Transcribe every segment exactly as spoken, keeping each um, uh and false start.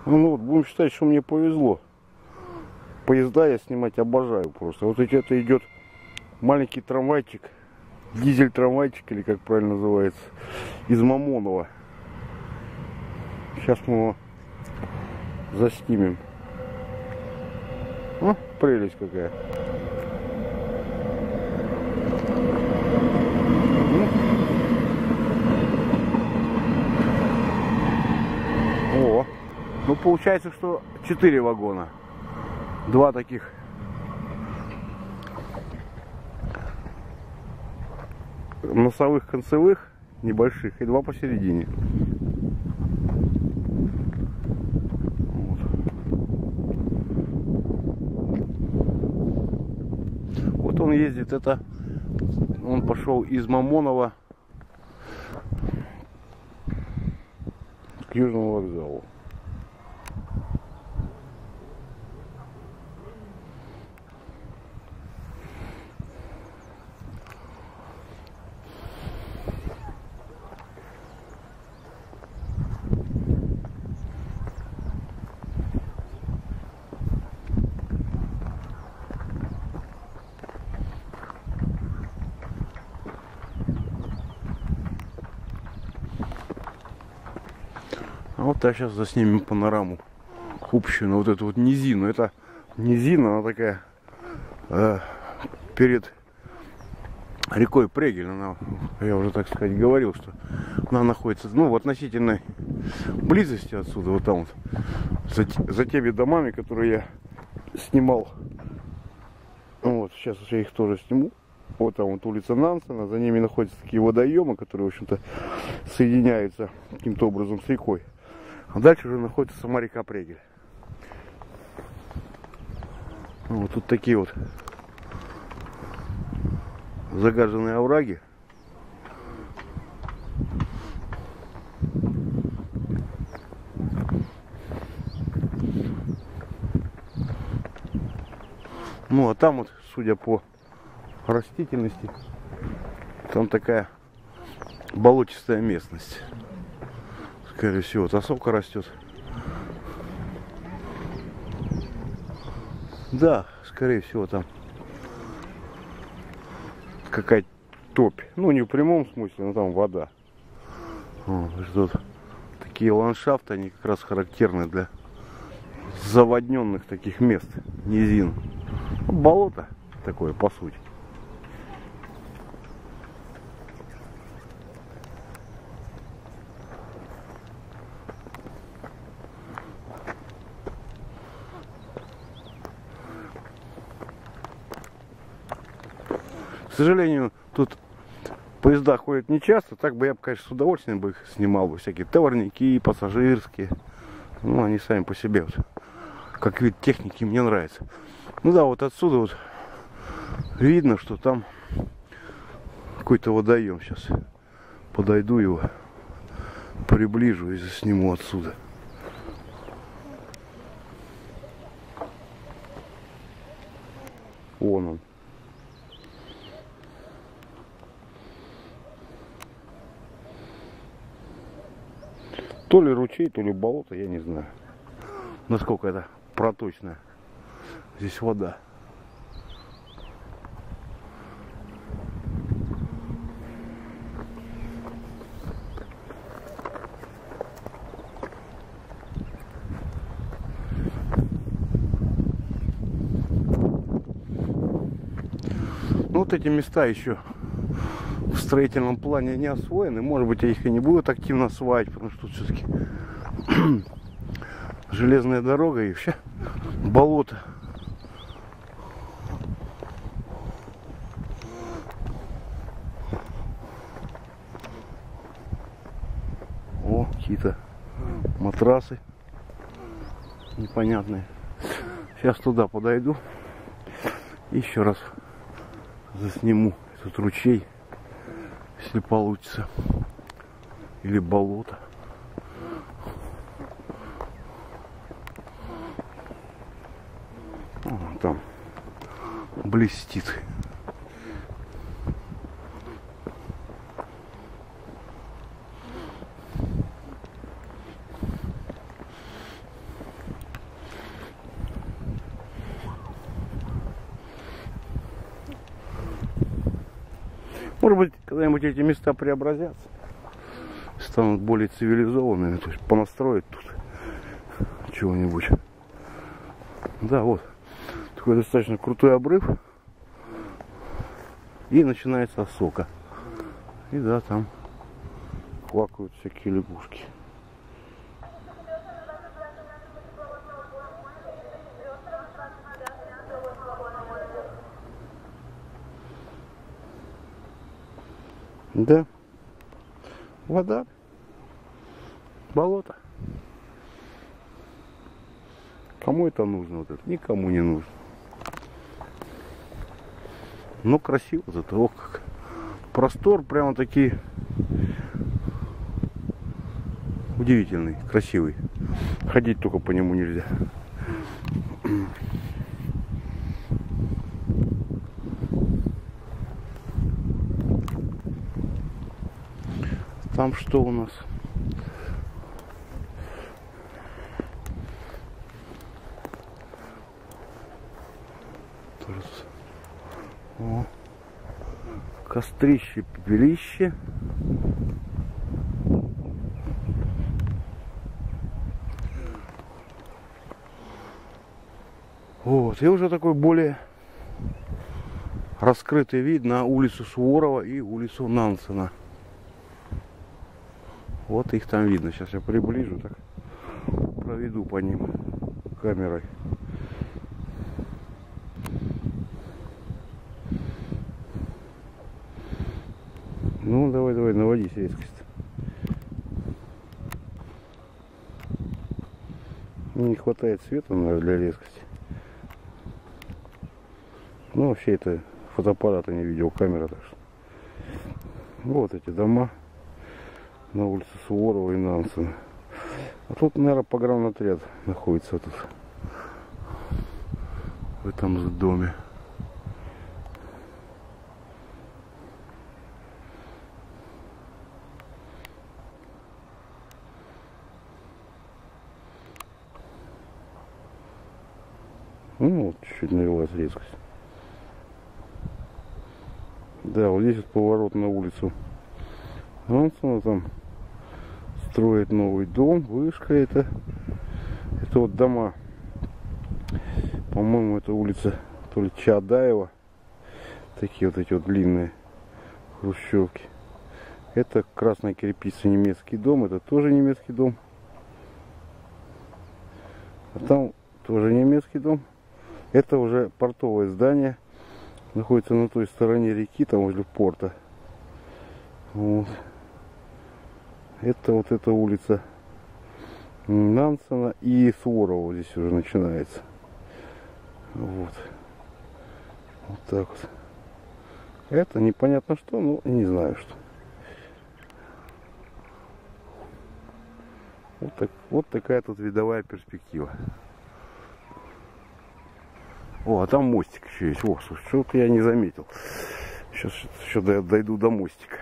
Ну вот, будем считать, что мне повезло. Поезда я снимать обожаю просто. Вот это идет маленький трамвайчик, дизель-трамвайчик, или как правильно называется, из Мамоново. Сейчас мы его заснимем. О, прелесть какая. О, ну получается, что четыре вагона. Два таких носовых, концевых, небольших, и два посередине. Вот. Вот он ездит, это он пошел из Мамонова к Южному вокзалу. А вот так сейчас заснимем панораму общую на вот эту вот низину. Это низина, она такая э, перед рекой Прегель. Она, я уже, так сказать, говорил, что она находится, ну, в относительной близости отсюда, вот там вот, за, за теми домами, которые я снимал. Вот, сейчас я их тоже сниму. Вот там вот улица Нансена, за ними находятся такие водоемы, которые, в общем-то, соединяются каким-то образом с рекой. А дальше уже находится сама река Прегель. Вот тут такие вот загаженные овраги. Ну а там вот, судя по растительности, там такая болотистая местность. Скорее всего, вот осока растет. Да, скорее всего, там какая-то топь. Ну, не в прямом смысле, но там вода. Вот, тут такие ландшафты, они как раз характерны для заводненных таких мест, низин. Болото такое, по сути. К сожалению, тут поезда ходят не часто. Так бы я, конечно, с удовольствием бы их снимал бы. Всякие товарники, пассажирские. Ну, они сами по себе, вот, как вид техники, мне нравится. Ну да, вот отсюда вот видно, что там какой-то водоем. Сейчас подойду его, приближу и засниму отсюда. Вон он. То ли ручей, то ли болото, я не знаю, насколько это проточная здесь вода. Ну, вот эти места еще в строительном плане не освоены. Может быть, их и не будут активно осваивать, потому что тут все-таки железная дорога и вообще болото. О, какие-то матрасы непонятные. Сейчас туда подойду, еще раз засниму этот ручей, если получится, или болото. О, там блестит. Может быть, когда-нибудь эти места преобразятся, станут более цивилизованными, то есть понастроить тут чего-нибудь. Да, вот такой достаточно крутой обрыв, и начинается осока. И да, там квакают всякие лягушки. Да, вода, болото. Кому это нужно? Вот это? Никому не нужно. Но красиво зато, о, как. Простор прямо таки удивительный, красивый. Ходить только по нему нельзя. Там что у нас? О, кострище, пепелище. Вот, и уже такой более раскрытый вид на улицу Суворова и улицу Нансена. Вот их там видно. Сейчас я приближу, так проведу по ним камерой. Ну, давай, давай, наводись резкость. Не хватает света, наверное, для резкости. Ну, вообще это фотоаппарат, а не видеокамера, так что. Вот эти дома на улице Суворова и Нансена. А тут, наверное, погранотряд находится тут, в этом же доме. Ну, вот чуть-чуть навелась резкость. Да, вот здесь вот поворот на улицу Нансена, там строит новый дом, вышка это. Это вот дома, по-моему, это улица то ли Чаадаева. Такие вот эти вот длинные хрущевки. Это красная кирпичный немецкий дом, это тоже немецкий дом. А там тоже немецкий дом. Это уже портовое здание. Находится на той стороне реки, там возле порта. Вот. Это вот эта улица Нансена и Суворова здесь уже начинается. Вот. Вот так вот. Это непонятно что, но не знаю что. Вот, так, вот такая тут видовая перспектива. О, а там мостик еще есть. О, что-то я не заметил. Сейчас еще дойду до мостика.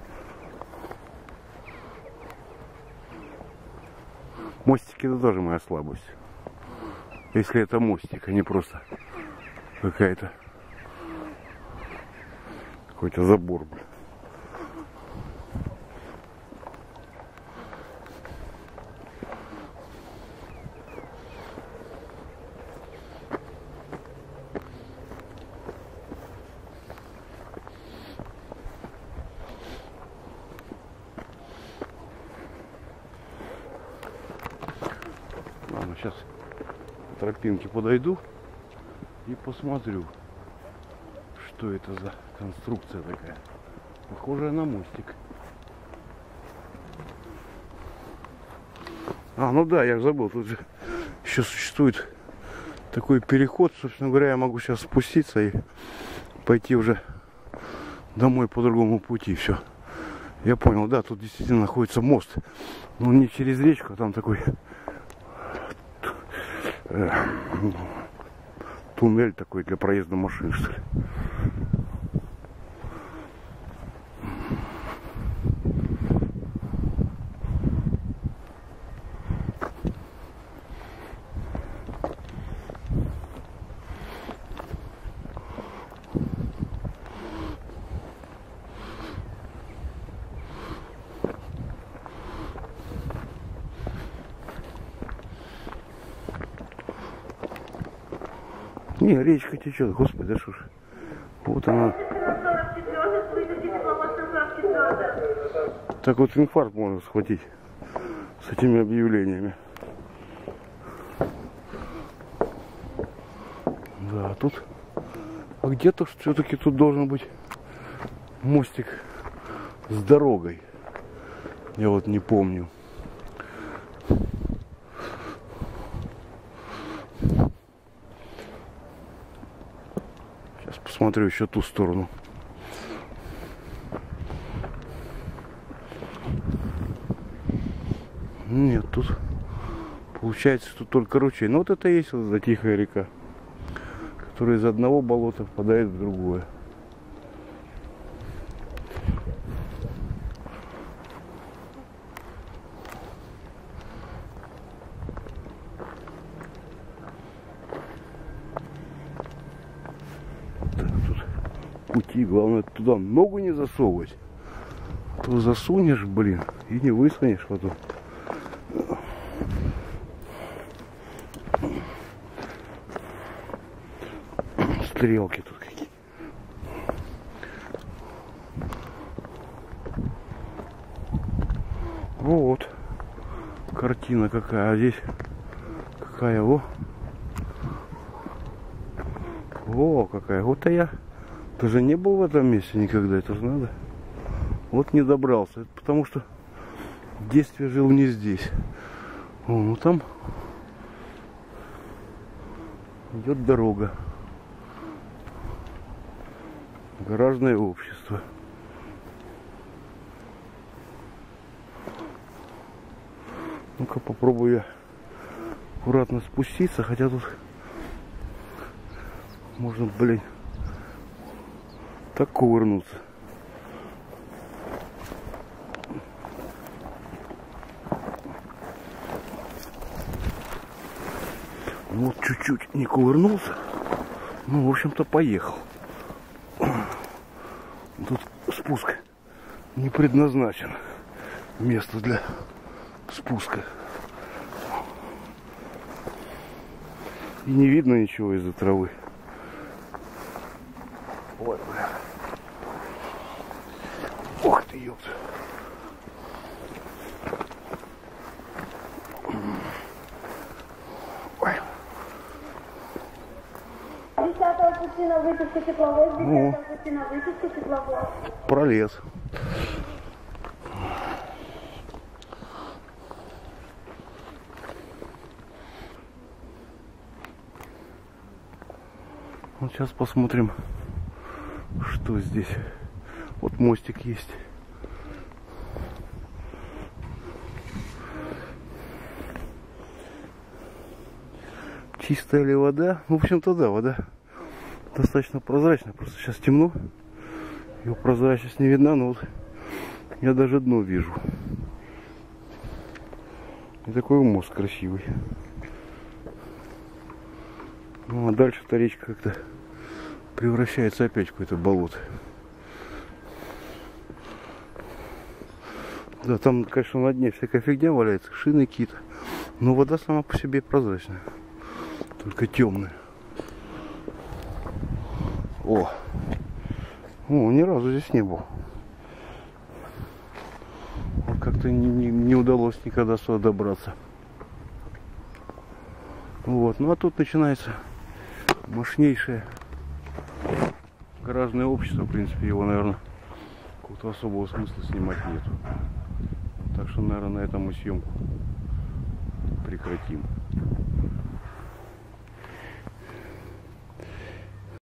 Мостики это тоже моя слабость. Если это мостик, а не просто какая-то какой-то забор, блин. Ладно, сейчас по тропинке подойду и посмотрю, что это за конструкция такая, похожая на мостик. А, ну да, я забыл, тут же еще существует такой переход. Собственно говоря, я могу сейчас спуститься и пойти уже домой по другому пути. Все. Я понял, да, тут действительно находится мост. Но не через речку, а там такой э, туннель такой для проезда машин, что ли. Не, речка течет, господи, да что ж. Вот она. Так вот инфаркт можно схватить с этими объявлениями. Да, тут. А где-то все-таки тут должен быть мостик с дорогой. Я вот не помню. Сейчас посмотрю еще ту сторону. Нет, тут получается, что только ручей. Но вот это и есть вот эта тихая река, которая из одного болота впадает в другое. Тут пути, главное туда ногу не засовывать. А то засунешь, блин, и не высунешь потом. Стрелки тут какие. Вот картина какая, а здесь какая, о, о, какая, вот а я даже не был в этом месте никогда, это же надо. Вот не добрался, это потому что в детстве жил не здесь. О, ну там идет дорога. Гаражное общество. Ну-ка попробую я аккуратно спуститься, хотя тут можно, блин, так кувырнуться. Ну вот чуть-чуть не кувырнулся. Ну, в общем-то, поехал. Тут спуск не предназначен. Место для спуска. И не видно ничего из-за травы. Ой, бля. Ох ты, ёпта. Ой. десятого пути на выписку тепловоз, десятого пути на выписку тепловоз. Пролез. Вот сейчас посмотрим, что здесь. Вот мостик есть. Чистая ли вода? В общем-то, да, вода достаточно прозрачная. Просто сейчас темно. Ее прозрачность не видна, но вот я даже дно вижу. И такой мост красивый. Ну а дальше эта речка как-то превращается опять в какое-то болото. Да, там, конечно, на дне всякая фигня валяется, шины какие-то. Но вода сама по себе прозрачная. Только темная. О! О, ни разу здесь не был. Вот как-то не, не, не удалось никогда сюда добраться. Вот, ну а тут начинается мощнейшее гаражное общество. В принципе, его, наверное, какого-то особого смысла снимать нету. Так что, наверное, на этом мы съемку прекратим.